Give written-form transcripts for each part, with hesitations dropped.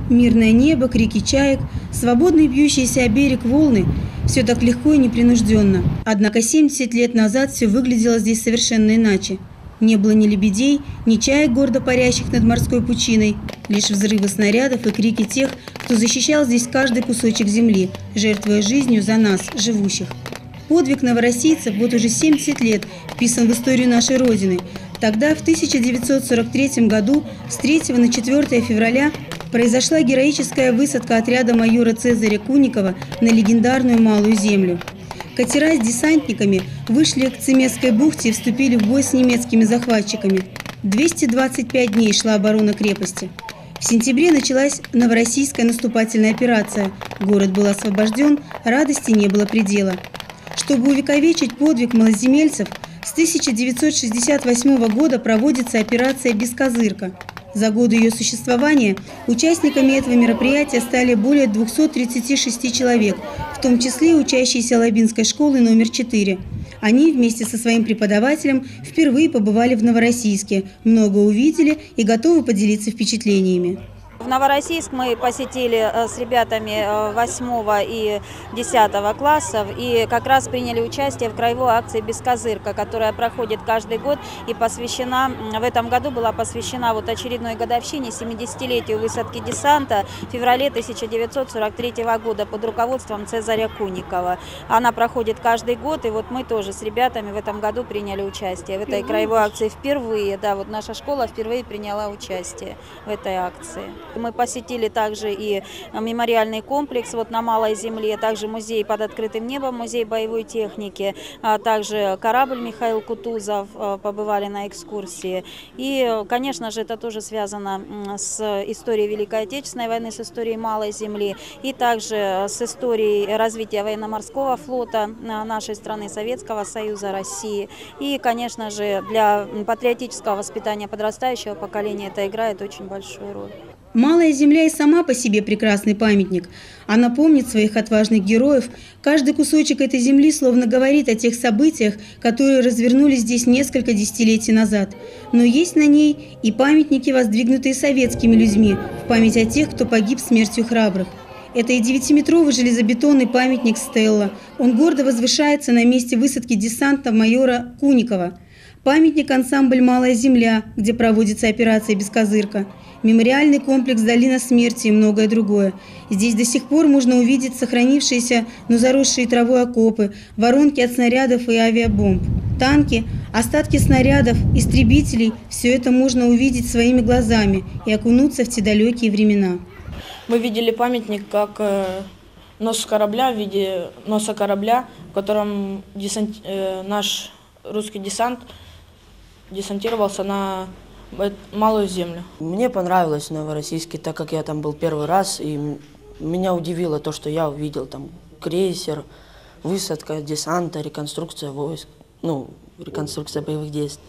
Мирное небо, крики чаек, свободные бьющиеся о берег волны – все так легко и непринужденно. Однако 70 лет назад все выглядело здесь совершенно иначе. Не было ни лебедей, ни чаек, гордо парящих над морской пучиной, лишь взрывы снарядов и крики тех, кто защищал здесь каждый кусочек земли, жертвуя жизнью за нас, живущих. Подвиг новороссийцев вот уже 70 лет вписан в историю нашей Родины. Тогда, в 1943 году, с 3 на 4 февраля, произошла героическая высадка отряда майора Цезаря Куникова на легендарную Малую Землю. Катера с десантниками вышли к Цемесской бухте и вступили в бой с немецкими захватчиками. 225 дней шла оборона крепости. В сентябре началась новороссийская наступательная операция. Город был освобожден, радости не было предела. Чтобы увековечить подвиг малоземельцев, с 1968 года проводится операция «Бескозырка». За годы ее существования участниками этого мероприятия стали более 236 человек, в том числе учащиеся Лабинской школы номер 4. Они вместе со своим преподавателем впервые побывали в Новороссийске, много увидели и готовы поделиться впечатлениями. В Новороссийск мы посетили с ребятами 8 и 10 классов и как раз приняли участие в краевой акции «Бескозырка», которая проходит каждый год и посвящена, в этом году была посвящена вот очередной годовщине 70-летию высадки десанта в феврале 1943 года под руководством Цезаря Куникова. Она проходит каждый год, и вот мы тоже с ребятами в этом году приняли участие в этой краевой акции впервые. Да, вот наша школа впервые приняла участие в этой акции. Мы посетили также и мемориальный комплекс вот на Малой Земле, также музей под открытым небом, музей боевой техники, а также корабль Михаил Кутузов, побывали на экскурсии. И, конечно же, это тоже связано с историей Великой Отечественной войны, с историей Малой Земли и также с историей развития военно-морского флота нашей страны, Советского Союза, России. И, конечно же, для патриотического воспитания подрастающего поколения это играет очень большую роль. Малая Земля и сама по себе прекрасный памятник. Она помнит своих отважных героев. Каждый кусочек этой земли словно говорит о тех событиях, которые развернулись здесь несколько десятилетий назад. Но есть на ней и памятники, воздвигнутые советскими людьми, в память о тех, кто погиб смертью храбрых. Это и 9-метровый железобетонный памятник «Стелла». Он гордо возвышается на месте высадки десанта майора Куникова. Памятник ансамбль «Малая Земля», где проводится операция «Бескозырка». Мемориальный комплекс «Долина смерти» и многое другое. Здесь до сих пор можно увидеть сохранившиеся, но заросшие травой окопы, воронки от снарядов и авиабомб. Танки, остатки снарядов, истребителей – все это можно увидеть своими глазами и окунуться в те далекие времена. Мы видели памятник как нос корабля в виде носа корабля, в котором наш русский десант десантировался на Малую Землю. Мне понравилось в Новороссийске, так как я там был первый раз, и меня удивило то, что я увидел там крейсер, высадка десанта, реконструкция войск, реконструкция боевых действий.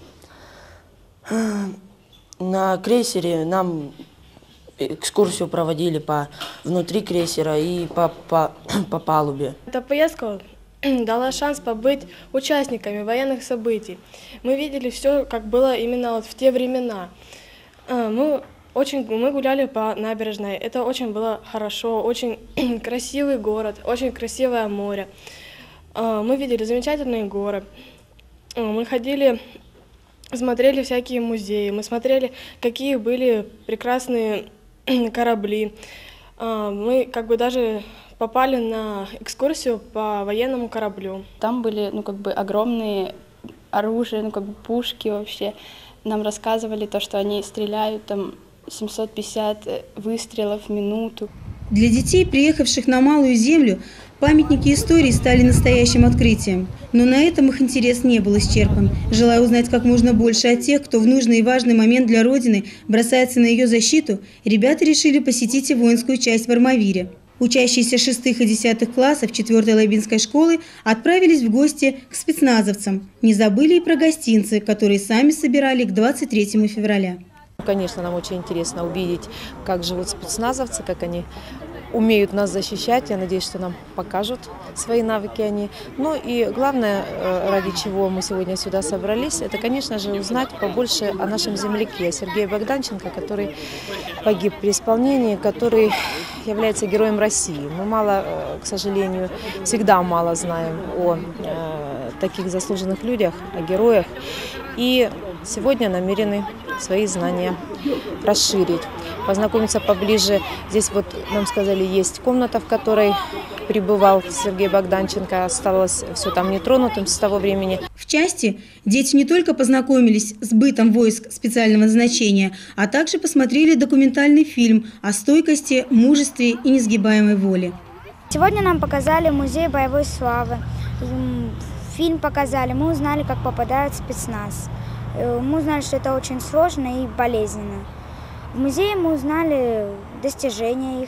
На крейсере нам экскурсию проводили внутри крейсера и по палубе. Эта поездка дала шанс побыть участниками военных событий. Мы видели все, как было именно вот в те времена. Мы гуляли по набережной. Это очень было хорошо, очень красивый город, очень красивое море. Мы видели замечательные горы. Мы ходили, смотрели всякие музеи. Мы смотрели, какие были прекрасные корабли. Мы даже попали на экскурсию по военному кораблю. Там были огромные оружия, пушки вообще. Нам рассказывали то, что они стреляют там 750 выстрелов в минуту. Для детей, приехавших на Малую Землю, памятники истории стали настоящим открытием. Но на этом их интерес не был исчерпан. Желая узнать как можно больше о тех, кто в нужный и важный момент для Родины бросается на ее защиту, ребята решили посетить и воинскую часть в Армавире. Учащиеся 6 и 10 классов 4-й Лабинской школы отправились в гости к спецназовцам. Не забыли и про гостинцы, которые сами собирали к 23 февраля. Конечно, нам очень интересно увидеть, как живут спецназовцы, как они умеют нас защищать. Я надеюсь, что нам покажут свои навыки они. Ну и главное, ради чего мы сегодня сюда собрались, это, конечно же, узнать побольше о нашем земляке Сергее Богданченко, который погиб при исполнении, который является героем России. Мы мало, к сожалению, всегда мало знаем о таких заслуженных людях, о героях. И сегодня намерены свои знания расширить, познакомиться поближе. Здесь вот нам сказали, есть комната, в которой пребывал Сергей Богданченко, осталось все там нетронутым с того времени. В части дети не только познакомились с бытом войск специального назначения, а также посмотрели документальный фильм о стойкости, мужестве и несгибаемой воле. Сегодня нам показали музей боевой славы, фильм показали, мы узнали, как попадают в спецназ. Мы узнали, что это очень сложно и болезненно. В музее мы узнали достижения их,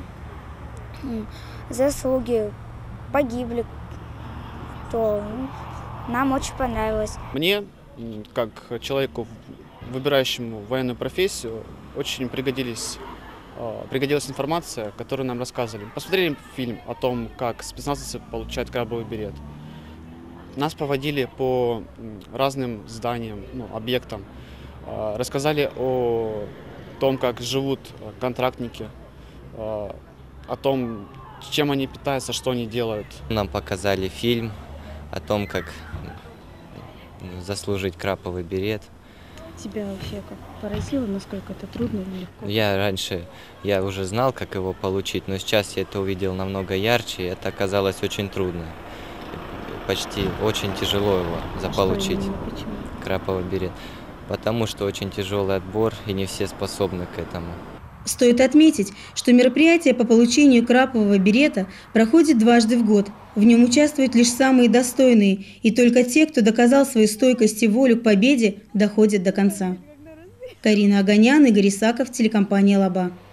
заслуги, погибли, то нам очень понравилось. Мне, как человеку, выбирающему военную профессию, очень пригодилась информация, которую нам рассказывали. Посмотрели фильм о том, как спецназовцы получают крабовый берет. Нас поводили по разным зданиям, объектам, рассказали о том, как живут контрактники, о том, чем они питаются, что они делают. Нам показали фильм о том, как заслужить краповый берет. Тебя вообще как поразило, насколько это трудно или легко? Я уже знал, как его получить, но сейчас я это увидел намного ярче, и это оказалось очень трудно. Почти очень тяжело его заполучить, краповый берет, потому что очень тяжелый отбор, и не все способны к этому. Стоит отметить, что мероприятие по получению крапового берета проходит дважды в год. В нем участвуют лишь самые достойные, и только те, кто доказал свою стойкость и волю к победе, доходят до конца. Карина Оганян, Игорь Исаков, телекомпания «Лаба».